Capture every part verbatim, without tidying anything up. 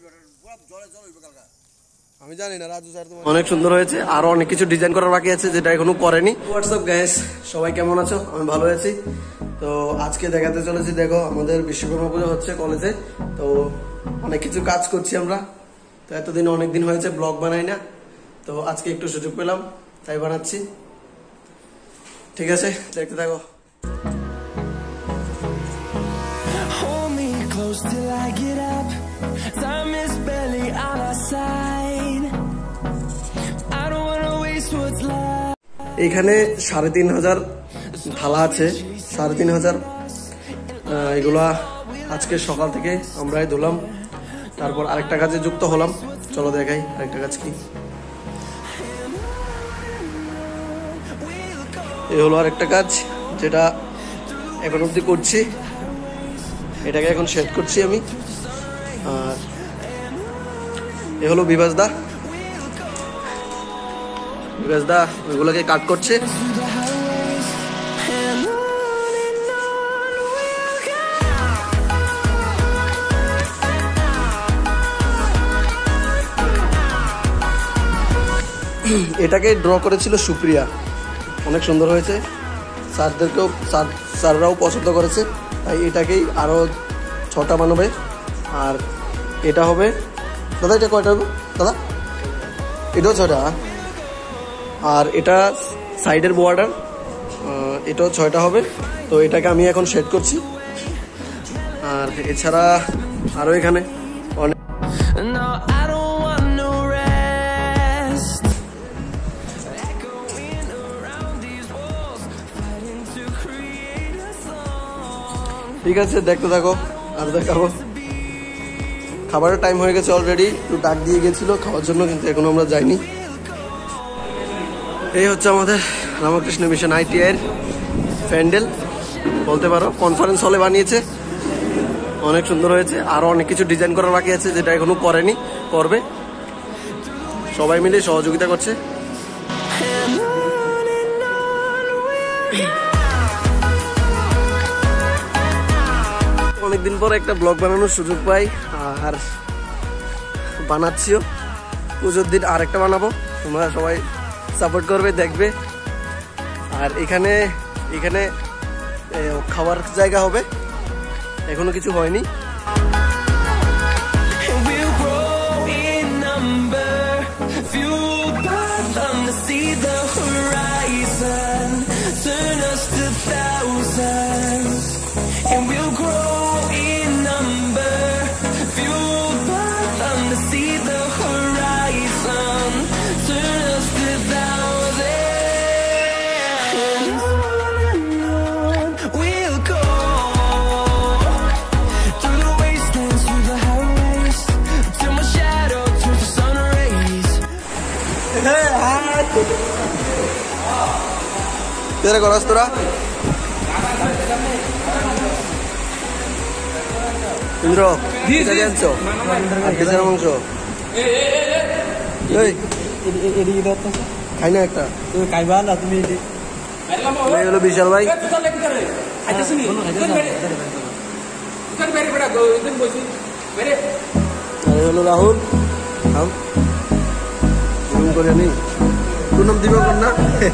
আমি জানি না রাজু স্যার অনেক সুন্দর হয়েছে, আরো অনেক কিছু ডিজাইন করার বাকি আছে যেটা এখনো করেনি। হোয়াটসঅ্যাপ গাইস, সবাই কেমন আছো? আমি ভালো আছি। তো আজকে দেখাতে চলেছি, দেখো আমাদের বিশ্বকর্মা পুজো হচ্ছে কলেজে, তো অনেক কিছু কাজ করছি আমরা। তো এতদিন অনেকদিন হয়েছে ব্লগ বানাই না, তো আজকে একটু সুযোগ পেলাম তাই বানাচ্ছি। ঠিক আছে, দেখতে থাকো। এখানে সাড়ে তিন হাজার থালা আছে, সাড়ে তিন হাজার এগুলা আজকে সকাল থেকে আমরাই ধুলাম। তারপর আরেকটা কাজে যুক্ত হলাম, চলো দেখাই আরেকটা কাজ কি। এই হলো আরেকটা কাজ যেটা এখন অবধি করছি, এটাকে এখন সেট করছি আমি। আর এ হলো বিভাস দা, বিভাস দা ওইগুলোকে কাট করছে। এটাকে ড্র করেছিল সুপ্রিয়া, অনেক সুন্দর হয়েছে, স্যারদেরকেও স্যার স্যাররাও পছন্দ করেছে, তাই এটাকেই আরও ছটা বানাবে। আর এটা হবে দাদা, এটা কয়টা হবে দাদা? এটাও ছটা। আর এটা সাইডের বর্ডার, এটাও ছয়টা হবে। তো এটাকে আমি এখন সেট করছি। আর এছাড়া আরও এখানে অনেক ঠিক আছে, দেখতে থাকো আর দেখাবো। খাবারের টাইম হয়ে গেছে অলরেডি, একটু ডাক দিয়ে গেছিল খাওয়ার জন্য, কিন্তু এখনো আমরা যাইনি। এই হচ্ছে আমাদের রামকৃষ্ণ মিশন আইটিআইয়ের প্যান্ডেল বলতে পারো, কনফারেন্স হলে বানিয়েছে, অনেক সুন্দর হয়েছে। আরও অনেক কিছু ডিজাইন করার বাকি আছে যেটা এখনো করেনি, করবে। সবাই মিলে সহযোগিতা করছে। অনেকদিন পর একটা ব্লগ বানানোর সুযোগ পাই, আর বানাচ্ছিও। পুজোর দিন আরেকটা বানাবো, তোমরা সবাই সাপোর্ট করবে, দেখবে। আর এখানে এখানে খাওয়ার জায়গা হবে, এখনো কিছু হয়নি। তেরে করস তোরা ইন্দ্র আনছো আর কেসের মাংস খাই না একটা খাইবা না তুমি। হলো বিশাল ভাই, হলো রাহুল, করে নি তোর নাম দিবা কর না।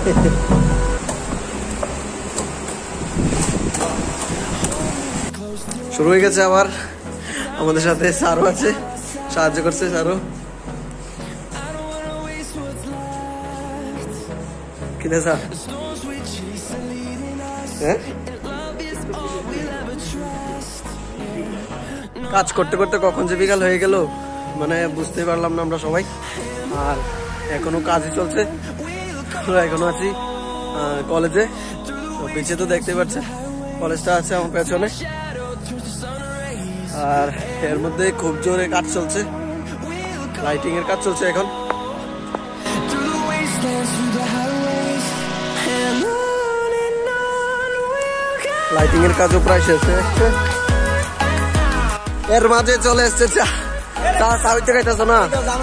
শুরু হয়ে গেছে আবার, আমাদের সাথে স্যারও আছে, সাহায্য করছে স্যারও। কিনা স্যার, হ্যাঁ কাজ করতে করতে কখন যে বিকাল হয়ে গেল মানে বুঝতেই পারলাম না আমরা সবাই। আর এখনো কাজই চলছে, এখনো আছি কলেজে। পিছিয়ে তো দেখতে পাচ্ছে কলেজটা আছে আমার পেছনে। আর এর মধ্যে খুব জোরে কাজ চলছে, লাইটিং এর কাজ চলছে এখন। লাইটিং এর কাজও প্রায় শেষ হয়ে আসছে। এর মাঝে চলে এসছে চা সাবিতে খাইতেছ না?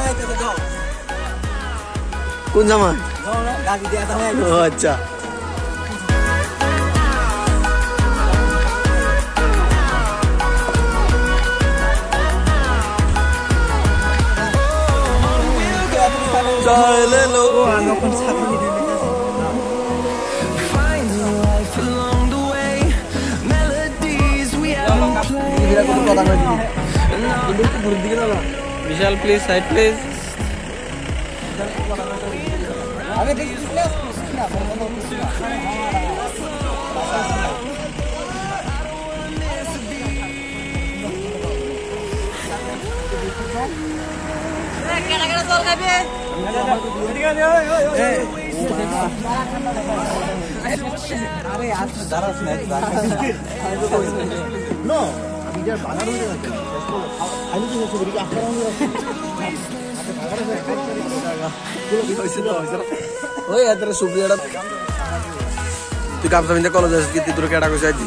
কোন জামাই? ও আচ্ছা, চাইলে লো বিশাল প্লিজ সাইড প্লিজ ওই এত সুপ্রিয়াটা তুই কামসা মিন্দে কলেজ আসিস কি তোর কেটা কইছে আজ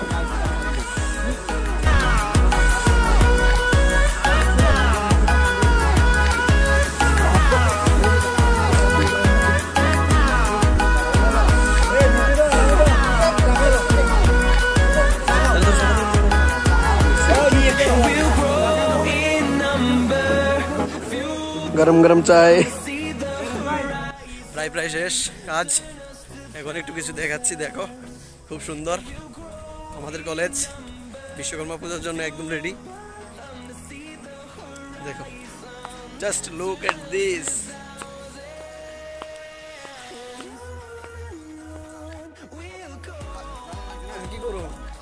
গরম গরম চাই প্রায় প্রায় শেষ কাজ এখন একটু কিছু দেখাচ্ছি দেখো খুব সুন্দর আমাদের কলেজ বিশ্বকর্মা পূজার জন্য একদম রেডি দেখো জাস্ট লুক এট দিস কি করো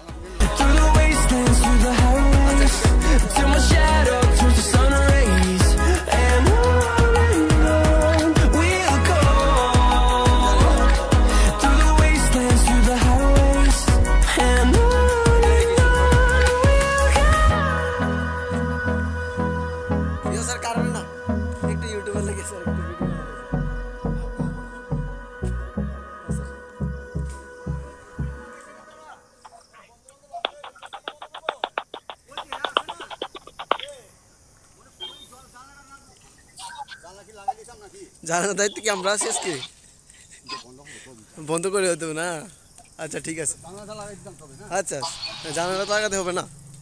জানার দায়িত্ব কি আমরা আছি আজকে বন্ধ করে হতে না আচ্ছা ঠিক আছে আচ্ছা জানালা লাগাতে হবে না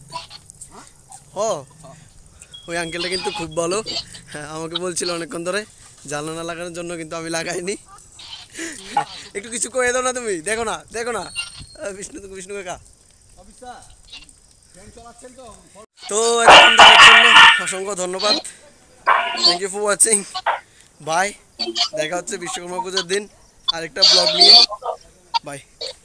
ও ওই আঙ্কেলটা কিন্তু খুব ভালো হ্যাঁ আমাকে বলছিল অনেকক্ষণ ধরে জানালা লাগানোর জন্য কিন্তু আমি লাগাইনি একটু কিছু কয়ে দাও না তুমি দেখো না দেখো না বিষ্ণু বিষ্ণু কাকা তো এখন দেখার জন্য অসংখ্য ধন্যবাদ thank you for watching bye দেখা হচ্ছে বিশ্বকর্মা পুজোর দিন আরেকটা ব্লগ নিয়ে বাই